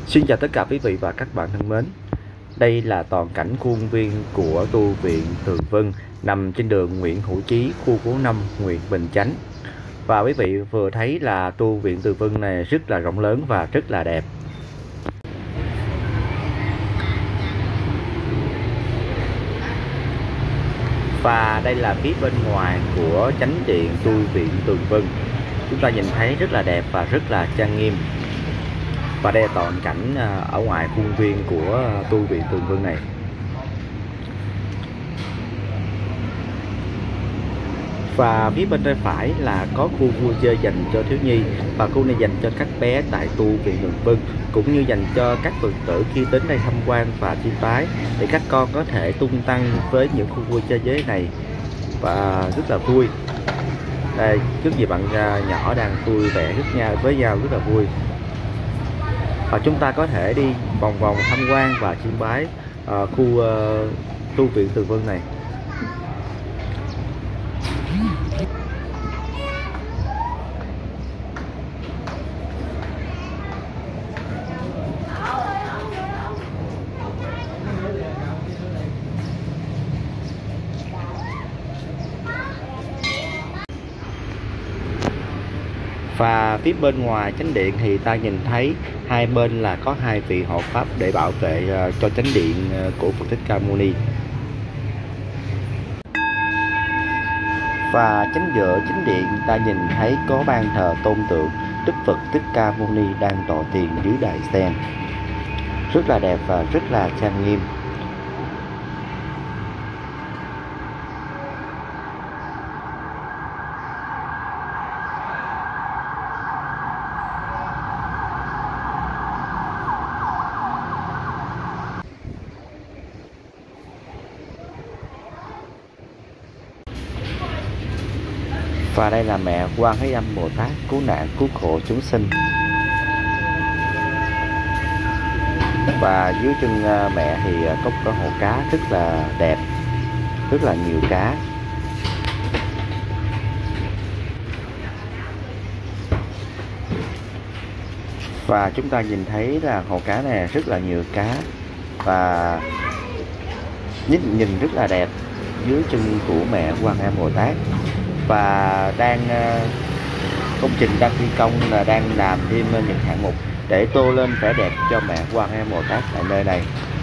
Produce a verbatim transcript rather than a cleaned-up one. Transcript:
Xin chào tất cả quý vị và các bạn thân mến. Đây là toàn cảnh khuôn viên của tu viện Tường Vân nằm trên đường Nguyễn Hữu Chí, khu phố năm, huyện Bình Chánh. Và quý vị vừa thấy là tu viện Tường Vân này rất là rộng lớn và rất là đẹp. Và đây là phía bên ngoài của chánh điện tu viện Tường Vân. Chúng ta nhìn thấy rất là đẹp và rất là trang nghiêm. Và đây là toàn cảnh ở ngoài khuôn viên của tu viện Tường Vân này. Và phía bên tay phải là có khu vui chơi dành cho thiếu nhi, và khu này dành cho các bé tại tu viện Tường Vân, cũng như dành cho các Phật tử khi đến đây tham quan và chiêm bái, để các con có thể tung tăng với những khu vui chơi giới này và rất là vui. Đây, rất nhiều bạn nhỏ đang vui vẻ rất nhau với nhau rất là vui. Và chúng ta có thể đi vòng vòng tham quan và chiêm bái uh, khu uh, tu viện Tường Vân này. Và phía bên ngoài chánh điện thì ta nhìn thấy hai bên là có hai vị hộ pháp để bảo vệ uh, cho chánh điện uh, của Phật Thích Ca Mâu Ni. Và chánh giữa chánh điện ta nhìn thấy có ban thờ tôn tượng Đức Phật Thích Ca Mâu Ni đang tọa thiền dưới đài sen, rất là đẹp và rất là trang nghiêm. Và đây là mẹ Quan Thế Âm Bồ Tát cứu nạn cứu khổ chúng sinh. Và dưới chân mẹ thì có có hồ cá rất là đẹp, rất là nhiều cá. Và chúng ta nhìn thấy là hồ cá này rất là nhiều cá, và nhìn nhìn rất là đẹp dưới chân của mẹ Quan Thế Âm Bồ Tát. Và đang công trình đang thi công là đang làm thêm những hạng mục để tô lên vẻ đẹp cho mẹ Quan Thế Âm Bồ Tát tại nơi này.